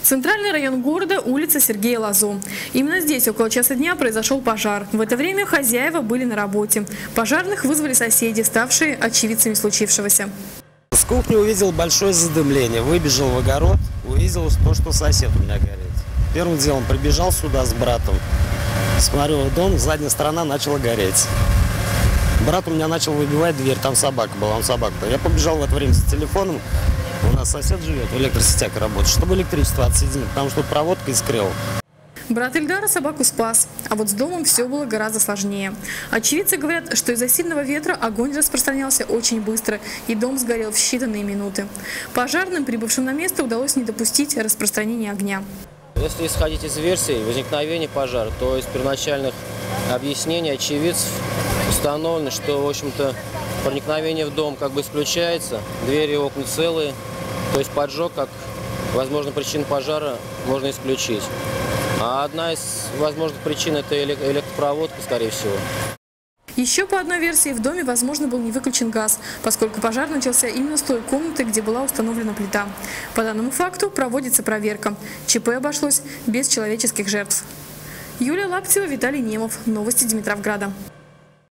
Центральный район города, улица Сергея Лазо. Именно здесь около часа дня произошел пожар. В это время хозяева были на работе. Пожарных вызвали соседи, ставшие очевидцами случившегося. С кухни увидел большое задымление, выбежал в огород, увидел то, что сосед у меня горит. Первым делом прибежал сюда с братом. Смотрю, дом, задняя сторона начала гореть. Брат у меня начал выбивать дверь, там собака была, он собака. Я побежал в это время с телефоном, у нас сосед живет, в электросетях работает, чтобы электричество отсоединить, потому что проводка искрила. Брат Ильдара собаку спас, а вот с домом все было гораздо сложнее. Очевидцы говорят, что из-за сильного ветра огонь распространялся очень быстро, и дом сгорел в считанные минуты. Пожарным, прибывшим на место, удалось не допустить распространения огня. Если исходить из версии возникновения пожара, то из первоначальных объяснений очевидцев установлено, что, в общем-то, проникновение в дом как бы исключается, двери и окна целые, то есть поджог, как возможно причин пожара, можно исключить. А одна из возможных причин – это электропроводка, скорее всего. Еще по одной версии, в доме, возможно, был не выключен газ, поскольку пожар начался именно с той комнаты, где была установлена плита. По данному факту проводится проверка. ЧП обошлось без человеческих жертв. Юлия Лаптева, Виталий Немов. Новости Димитровграда.